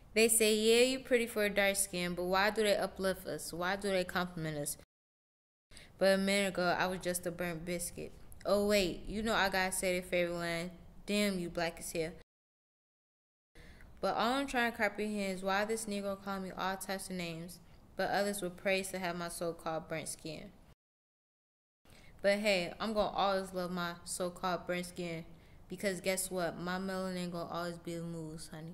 They say, yeah, you pretty for a dark skin, but why do they uplift us? Why do they compliment us? But a minute ago, I was just a burnt biscuit. Oh, wait, you know I gotta say their favorite line. Damn, you black as hell. But all I'm trying to comprehend is why this Negro called me all types of names, but others would praise to have my so-called burnt skin. But hey, I'm gonna always love my so-called burnt skin, because guess what? My melanin gonna always be the moves, honey.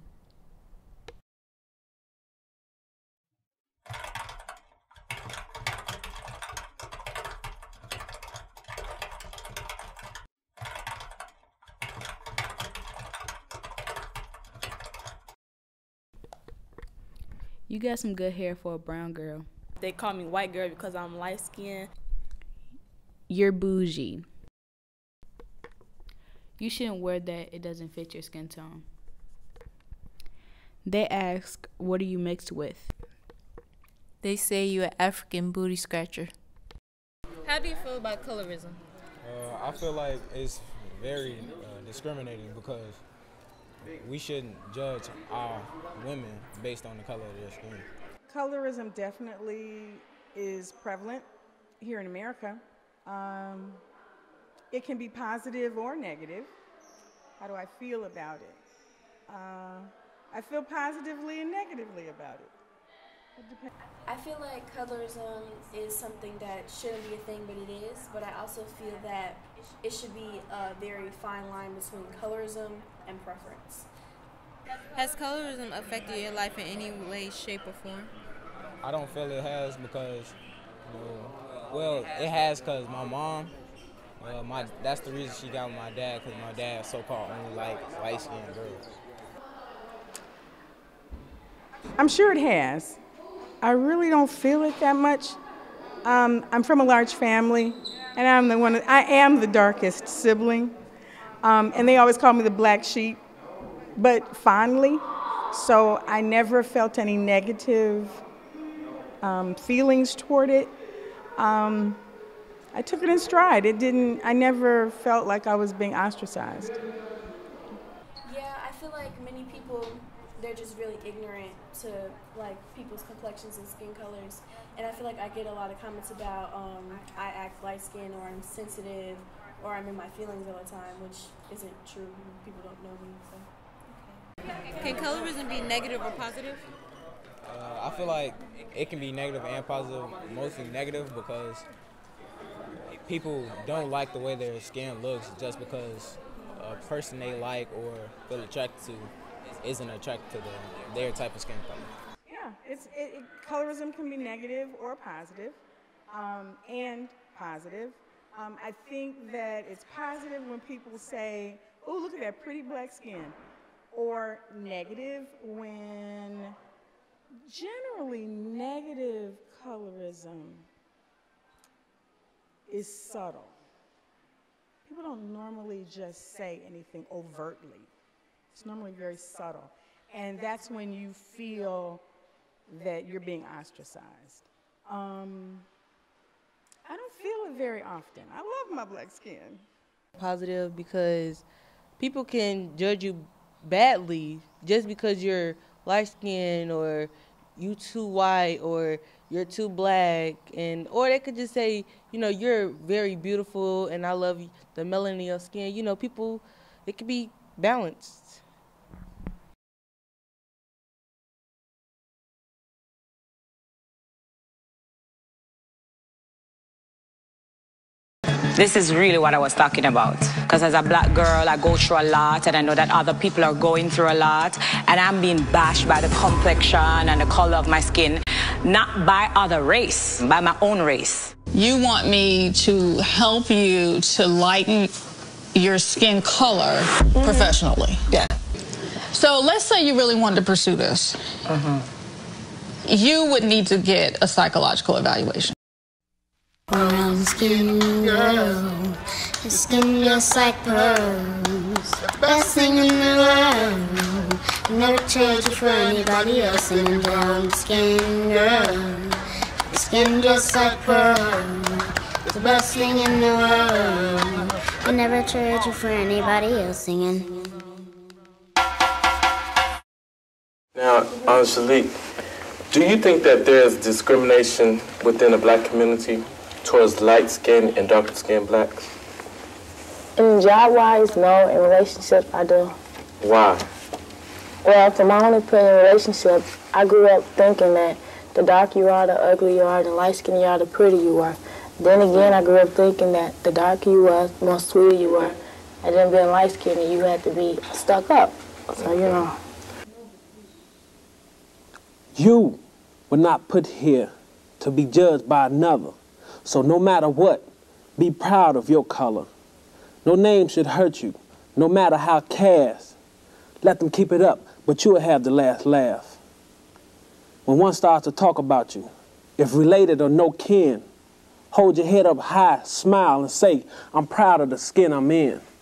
You got some good hair for a brown girl. They call me white girl because I'm light skinned. You're bougie. You shouldn't wear that. It doesn't fit your skin tone. They ask, what are you mixed with? They say you're an African booty scratcher. How do you feel about colorism? I feel like it's very discriminating because we shouldn't judge our women based on the color of their skin. Colorism definitely is prevalent here in America. It can be positive or negative. How do I feel about it? I feel positively and negatively about it. I feel like colorism is something that shouldn't be a thing, but it is. But I also feel that it should be a very fine line between colorism and preference. Has colorism affected your life in any way, shape, or form? I don't feel it has because, well, it has because my mom, that's the reason she got with my dad, because my dad so-called only like light-skinned girls. I'm sure it has. I really don't feel it that much. I'm from a large family, and I am the darkest sibling, and they always call me the black sheep, but fondly. So I never felt any negative feelings toward it. I took it in stride. I never felt like I was being ostracized. Yeah, I feel like many people, they're just really ignorant to like people's complexions and skin colors. And I feel like I get a lot of comments about I act light skinned or I'm sensitive or I'm in my feelings all the time, which isn't true. People don't know me. So. Can colorism be negative or positive? I feel like it can be negative and positive, mostly negative because people don't like the way their skin looks just because a person they like or feel attracted to isn't attracted to their type of skin color. Yeah, colorism can be negative or positive, and positive. I think that it's positive when people say, oh, look at that pretty black skin, or negative when generally negative colorism is subtle. People don't normally just say anything overtly. It's normally very subtle. And that's when you feel that you're being ostracized. I don't feel it very often. I love my black skin. Positive because people can judge you badly just because you're light skinned or you too white or you're too black, or they could just say, you know, you're very beautiful and I love the melanin of your skin. You know, people, it can be balanced. This is really what I was talking about. Because as a black girl, I go through a lot, and I know that other people are going through a lot, and I'm being bashed by the complexion and the color of my skin, not by other race, by my own race. You want me to help you to lighten your skin color professionally? Yeah. So let's say you really wanted to pursue this. You would need to get a psychological evaluation. Brown skin girl, your skin just like pearls, the best thing in the world. You never trade you for anybody else. And brown skin girl, your skin just like pearls, the best thing in the world. You never trade you for anybody else. Singing. Now, Angelique, do you think that there's discrimination within the black community towards light-skinned and darker-skinned blacks? In job-wise, no. In relationships, I do. Why? Well, from my own opinion, in relationships, I grew up thinking that the darker you are, the uglier you are, the light-skinned you are, the prettier you are. Then again, I grew up thinking that the darker you are, the more sweeter you are. And then being light-skinned, you had to be stuck up. So, you know. You were not put here to be judged by another. So no matter what, be proud of your color. No name should hurt you, no matter how cast. Let them keep it up, but you'll have the last laugh. When one starts to talk about you, if related or no kin, hold your head up high, smile, and say, I'm proud of the skin I'm in.